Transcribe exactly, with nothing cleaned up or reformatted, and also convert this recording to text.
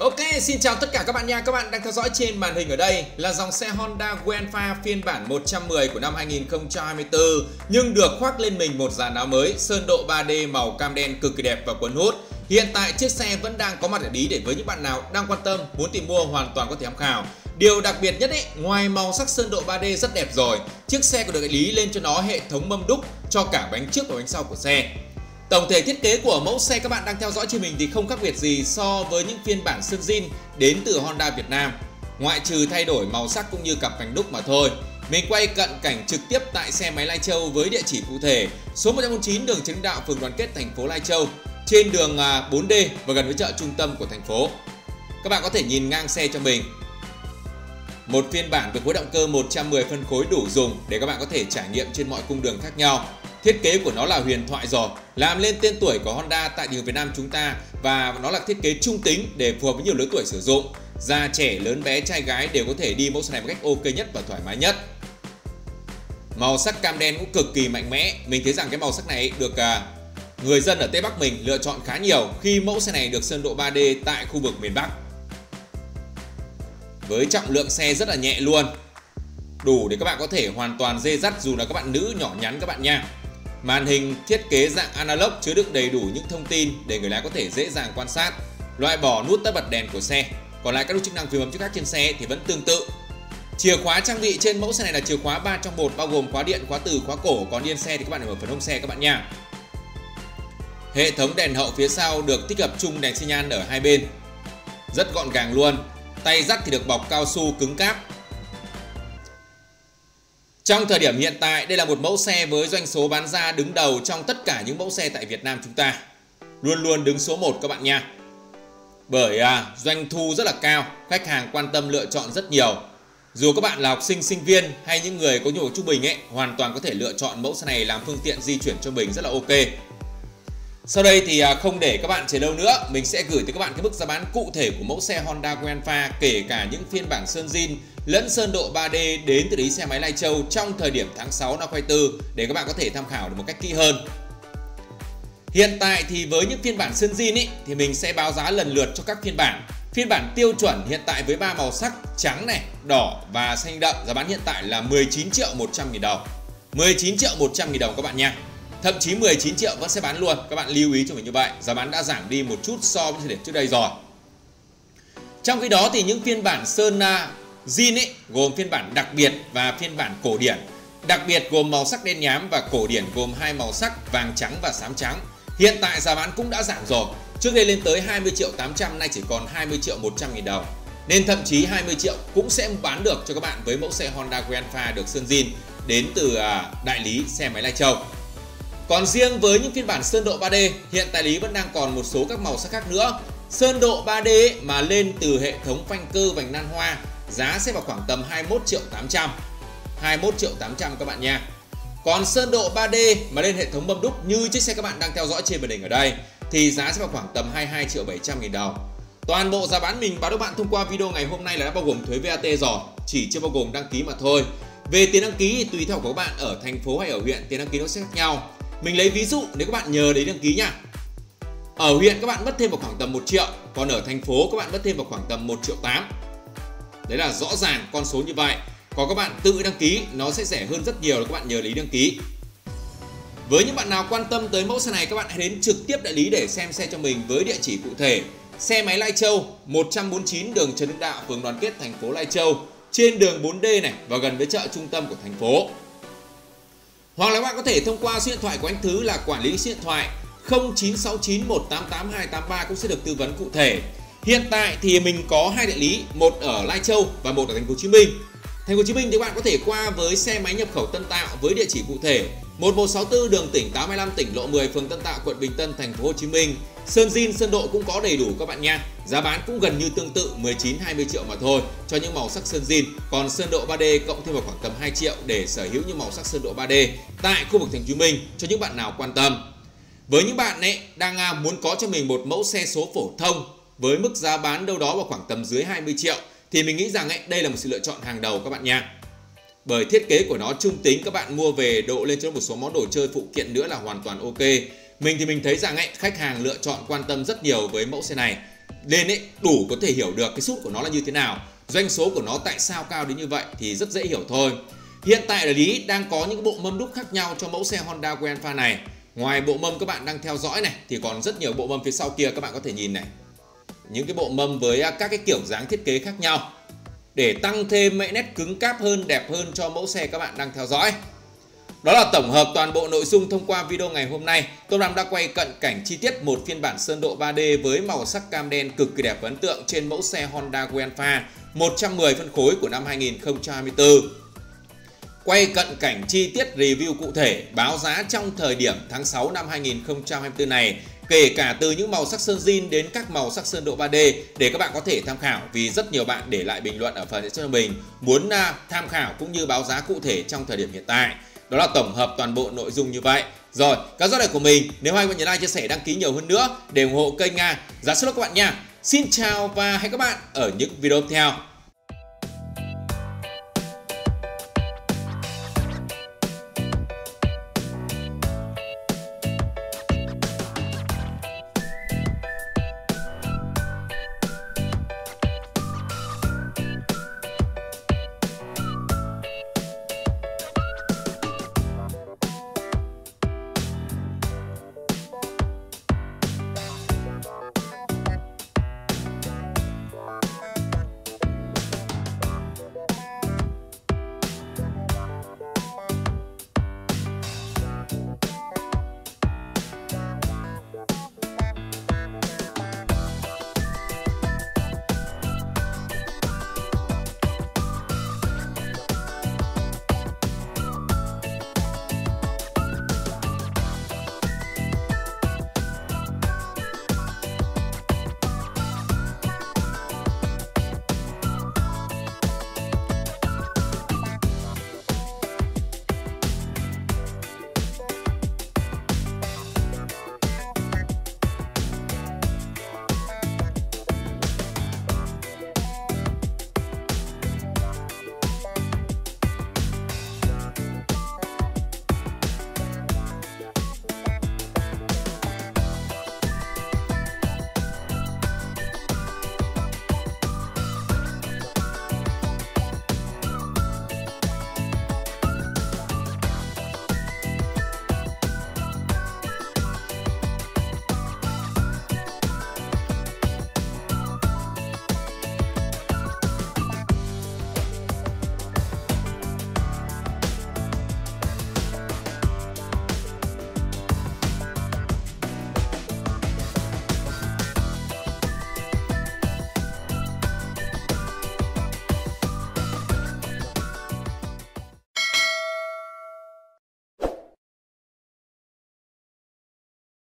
Ok, xin chào tất cả các bạn nha. Các bạn đang theo dõi trên màn hình ở đây là dòng xe Honda Wagonfa phiên bản một trăm mười của năm hai nghìn không trăm hai mươi tư, nhưng được khoác lên mình một dàn áo mới sơn độ ba D màu cam đen cực kỳ đẹp và cuốn hút. Hiện tại chiếc xe vẫn đang có mặt ở Ý để với những bạn nào đang quan tâm muốn tìm mua hoàn toàn có thể tham khảo. Điều đặc biệt nhất ấy, ngoài màu sắc sơn độ ba D rất đẹp rồi, chiếc xe còn được đại lý lên cho nó hệ thống mâm đúc cho cả bánh trước và bánh sau của xe. Tổng thể thiết kế của mẫu xe các bạn đang theo dõi trên mình thì không khác biệt gì so với những phiên bản sơn zin đến từ Honda Việt Nam, ngoại trừ thay đổi màu sắc cũng như cặp phanh đúc mà thôi. Mình quay cận cảnh trực tiếp tại xe máy Lai Châu với địa chỉ cụ thể số một trăm bốn mươi chín đường Trần Hưng Đạo, phường Đoàn Kết, thành phố Lai Châu, trên đường bốn D và gần với chợ trung tâm của thành phố. Các bạn có thể nhìn ngang xe cho mình. Một phiên bản với khối động cơ một trăm mười phân khối đủ dùng để các bạn có thể trải nghiệm trên mọi cung đường khác nhau. Thiết kế của nó là huyền thoại rồi, làm lên tên tuổi của Honda tại thị trường Việt Nam chúng ta, và nó là thiết kế trung tính để phù hợp với nhiều lứa tuổi sử dụng. Già trẻ, lớn bé, trai gái đều có thể đi mẫu xe này một cách ok nhất và thoải mái nhất. Màu sắc cam đen cũng cực kỳ mạnh mẽ. Mình thấy rằng cái màu sắc này được người dân ở Tây Bắc mình lựa chọn khá nhiều khi mẫu xe này được sơn độ ba D tại khu vực miền Bắc. Với trọng lượng xe rất là nhẹ luôn, đủ để các bạn có thể hoàn toàn dê dắt dù là các bạn nữ nhỏ nhắn các bạn nha. Màn hình thiết kế dạng analog chứa đựng đầy đủ những thông tin để người lái có thể dễ dàng quan sát. Loại bỏ nút tắt bật đèn của xe. Còn lại các nút chức năng phím bấm khác trên xe thì vẫn tương tự. Chìa khóa trang bị trên mẫu xe này là chìa khóa ba trong một, bao gồm khóa điện, khóa từ, khóa cổ. Còn yên xe thì các bạn để ở phần hông xe các bạn nha. Hệ thống đèn hậu phía sau được tích hợp chung đèn xi nhan ở hai bên, rất gọn gàng luôn. Tay dắt thì được bọc cao su cứng cáp. Trong thời điểm hiện tại, đây là một mẫu xe với doanh số bán ra đứng đầu trong tất cả những mẫu xe tại Việt Nam chúng ta. Luôn luôn đứng số một các bạn nha. Bởi à, doanh thu rất là cao, khách hàng quan tâm lựa chọn rất nhiều. Dù các bạn là học sinh, sinh viên hay những người có nhu cầu trung bình ấy, hoàn toàn có thể lựa chọn mẫu xe này làm phương tiện di chuyển cho mình rất là ok. Sau đây thì không để các bạn chờ lâu nữa, mình sẽ gửi tới các bạn cái mức giá bán cụ thể của mẫu xe Honda Wagonfa, kể cả những phiên bản sơn zin lẫn sơn độ ba D đến từ đại lý xe máy Lai Châu trong thời điểm tháng sáu năm hai nghìn không trăm hai mươi tư để các bạn có thể tham khảo được một cách kỹ hơn. Hiện tại thì với những phiên bản sơn zin ấy, thì mình sẽ báo giá lần lượt cho các phiên bản. Phiên bản tiêu chuẩn hiện tại với ba màu sắc trắng này, đỏ và xanh đậm, giá bán hiện tại là mười chín triệu một trăm nghìn đồng. mười chín triệu một trăm nghìn đồng các bạn nha. Thậm chí mười chín triệu vẫn sẽ bán luôn, các bạn lưu ý cho mình như vậy. Giá bán đã giảm đi một chút so với thời điểm trước đây rồi. Trong khi đó thì những phiên bản sơn zin ấy gồm phiên bản đặc biệt và phiên bản cổ điển. Đặc biệt gồm màu sắc đen nhám và cổ điển gồm hai màu sắc vàng trắng và xám trắng. Hiện tại giá bán cũng đã giảm rồi. Trước đây lên tới hai mươi triệu tám trăm, nay chỉ còn hai mươi triệu một trăm nghìn đồng. Nên thậm chí hai mươi triệu cũng sẽ bán được cho các bạn với mẫu xe Honda Wagonfa được sơn zin đến từ đại lý xe máy Lai Châu. Còn riêng với những phiên bản sơn độ ba D, hiện đại lý vẫn đang còn một số các màu sắc khác nữa. Sơn độ ba D ấy, mà lên từ hệ thống phanh cơ vành nan hoa, giá sẽ vào khoảng tầm hai mươi mốt triệu tám trăm. hai mươi mốt triệu tám trăm các bạn nha. Còn sơn độ ba D mà lên hệ thống mâm đúc như chiếc xe các bạn đang theo dõi trên màn hình ở đây thì giá sẽ vào khoảng tầm hai mươi hai triệu bảy trăm nghìn đồng. Toàn bộ giá bán mình báo các bạn thông qua video ngày hôm nay là đã bao gồm thuế vê a tê rồi, chỉ chưa bao gồm đăng ký mà thôi. Về tiền đăng ký thì tùy theo của các bạn ở thành phố hay ở huyện, tiền đăng ký nó sẽ khác nhau. Mình lấy ví dụ nếu các bạn nhờ đấy đăng ký nha. Ở huyện các bạn mất thêm vào khoảng tầm một triệu, còn ở thành phố các bạn mất thêm vào khoảng tầm một triệu tám. Đấy là rõ ràng con số như vậy. Còn các bạn tự đăng ký nó sẽ rẻ hơn rất nhiều là các bạn nhờ lý đăng ký. Với những bạn nào quan tâm tới mẫu xe này, các bạn hãy đến trực tiếp đại lý để xem xe cho mình với địa chỉ cụ thể xe máy Lai Châu, một trăm bốn mươi chín đường Trần Hưng Đạo, phường Đoàn Kết, thành phố Lai Châu, trên đường bốn D này và gần với chợ trung tâm của thành phố. Hoặc là các bạn có thể thông qua số điện thoại của anh Thứ là quản lý số điện thoại không chín sáu chín một tám tám hai tám ba cũng sẽ được tư vấn cụ thể. Hiện tại thì mình có hai đại lý, một ở Lai Châu và một ở thành phố Hồ Chí Minh. Thành phố Hồ Chí Minh thì các bạn có thể qua với xe máy nhập khẩu Tân Tạo với địa chỉ cụ thể một một sáu tư đường tỉnh tám mươi lăm, tỉnh Lộ mười, phường Tân Tạo, quận Bình Tân, thành phố Hồ Chí Minh. Sơn zin, sơn độ cũng có đầy đủ các bạn nha. Giá bán cũng gần như tương tự mười chín hai mươi triệu mà thôi cho những màu sắc sơn zin. Còn sơn độ ba D cộng thêm vào khoảng tầm hai triệu để sở hữu những màu sắc sơn độ ba D tại khu vực thành phố Hồ Chí Minh cho những bạn nào quan tâm. Với những bạn ấy đang muốn có cho mình một mẫu xe số phổ thông với mức giá bán đâu đó vào khoảng tầm dưới hai mươi triệu thì mình nghĩ rằng ấy, đây là một sự lựa chọn hàng đầu các bạn nha. Bởi thiết kế của nó trung tính, các bạn mua về độ lên cho một số món đồ chơi phụ kiện nữa là hoàn toàn ok. Mình thì mình thấy rằng ấy, khách hàng lựa chọn quan tâm rất nhiều với mẫu xe này. nên ấy đủ có thể hiểu được cái sút của nó là như thế nào, doanh số của nó tại sao cao đến như vậy thì rất dễ hiểu thôi. Hiện tại đại lý đang có những bộ mâm đúc khác nhau cho mẫu xe Honda Guelpha này. Ngoài bộ mâm các bạn đang theo dõi này thì còn rất nhiều bộ mâm phía sau kia các bạn có thể nhìn này. Những cái bộ mâm với các cái kiểu dáng thiết kế khác nhau để tăng thêm mấy nét cứng cáp hơn, đẹp hơn cho mẫu xe các bạn đang theo dõi. Đó là tổng hợp toàn bộ nội dung thông qua video ngày hôm nay. Tô Nam đã quay cận cảnh chi tiết một phiên bản sơn độ ba D với màu sắc cam đen cực kỳ đẹp và ấn tượng trên mẫu xe Honda Guelpha một trăm mười phân khối của năm hai nghìn không trăm hai mươi tư. Quay cận cảnh chi tiết review cụ thể báo giá trong thời điểm tháng sáu năm hai nghìn không trăm hai mươi tư này, kể cả từ những màu sắc sơn zin đến các màu sắc sơn độ ba D để các bạn có thể tham khảo, vì rất nhiều bạn để lại bình luận ở phần cho mình muốn tham khảo cũng như báo giá cụ thể trong thời điểm hiện tại. Đó là tổng hợp toàn bộ nội dung như vậy. Rồi, các dõi này của mình, nếu hay bạn nhớ like, chia sẻ, đăng ký nhiều hơn nữa để ủng hộ kênh Nga. Giá số các bạn nha. Xin chào và hẹn gặp các bạn ở những video tiếp theo.